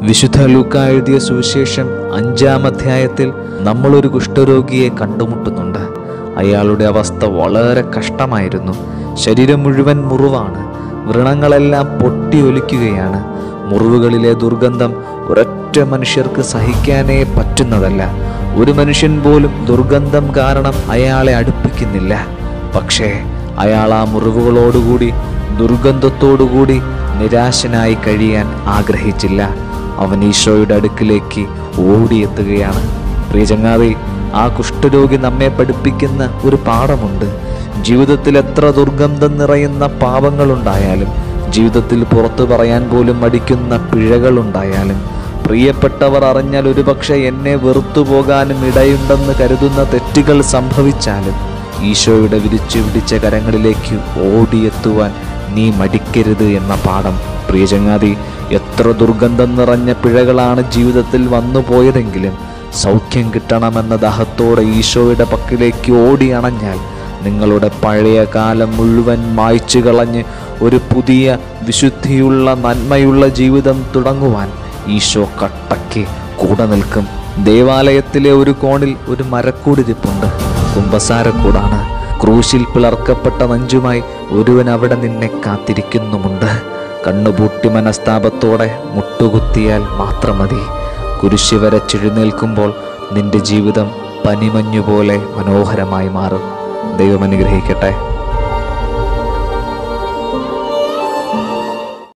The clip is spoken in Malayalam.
വിശുദ്ധ ലൂക്കാ എഴുതിയ സുവിശേഷം 5-ാം അധ്യായത്തിൽ നമ്മളൊരു കുഷ്ഠരോഗിയെ കണ്ടുമുട്ടുന്നുണ്ട്. അയാളുടെ അവസ്ഥ വളരെ കഷ്ടമായിരുന്നു. ശരീരം മുഴുവൻ മുറിവാണ്. വ്രണങ്ങളെല്ലാം പൊട്ടിയൊലിക്കുകയാണ്. മുറിവുകളിലെ ദുർഗന്ധം ഒരൊറ്റ മനുഷ്യർക്ക് സഹിക്കാനേ പറ്റുന്നതല്ല. ഒരു മനുഷ്യൻ പോലും ദുർഗന്ധം കാരണം അയാളെ അടുപ്പിക്കുന്നില്ല. പക്ഷേ അയാൾ ആ മുറിവുകളോടുകൂടി ദുർഗന്ധത്തോടുകൂടി നിരാശനായി കഴിയാൻ ആഗ്രഹിച്ചില്ല. അവൻ ഈശോയുടെ അടുക്കിലേക്ക് ഓടിയെത്തുകയാണ്. പ്രിയ ചങ്ങാതി, ആ കുഷ്ഠരോഗി നമ്മെ പഠിപ്പിക്കുന്ന ഒരു പാഠമുണ്ട്. ജീവിതത്തിൽ എത്ര ദുർഗന്ധം നിറയുന്ന പാപങ്ങളുണ്ടായാലും, ജീവിതത്തിൽ പുറത്തു പറയാൻ പോലും മടിക്കുന്ന പിഴകളുണ്ടായാലും, പ്രിയപ്പെട്ടവർ അറിഞ്ഞാൽ ഒരുപക്ഷെ എന്നെ വെറുത്തു പോകാനും ഇടയുണ്ടെന്ന് കരുതുന്ന തെറ്റുകൾ സംഭവിച്ചാലും, ഈശോയുടെ വിരിച്ചു പിടിച്ച കരങ്ങളിലേക്ക് ഓടിയെത്തുവാൻ നീ മടിക്കരുത് എന്ന പാഠം. പ്രിയ ചങ്ങാതി, എത്ര ദുർഗന്ധം നിറഞ്ഞ പിഴകളാണ് ജീവിതത്തിൽ വന്നു പോയതെങ്കിലും സൗഖ്യം കിട്ടണമെന്ന ദാഹത്തോടെ ഈശോയുടെ പക്കലേക്ക് ഓടി അണഞ്ഞാൽ നിങ്ങളുടെ പഴയ കാലം മുഴുവൻ മായ്ച്ചു കളഞ്ഞ് ഒരു പുതിയ വിശുദ്ധിയുള്ള നന്മയുള്ള ജീവിതം തുടങ്ങുവാൻ ഈശോ കട്ടയ്ക്ക് കൂടെ നിൽക്കും. ദേവാലയത്തിലെ ഒരു കോണിൽ ഒരു മരക്കൂടിരിപ്പുണ്ട്. കുമ്പസാരക്കൂടാണ്. ക്രൂശിൽ പിളർക്കപ്പെട്ട നെഞ്ചുമായി ഒരുവൻ അവിടെ നിന്നെ കാത്തിരിക്കുന്നുമുണ്ട്. കണ്ണുപൂട്ടി മനസ്താപത്തോടെ മുട്ടുകുത്തിയാൽ മാത്രം മതി. കുരിശ് വരച്ചെഴുന്നേൽക്കുമ്പോൾ നിന്റെ ജീവിതം പനിമഞ്ഞുപോലെ മനോഹരമായി മാറും. ദൈവം അനുഗ്രഹിക്കട്ടെ.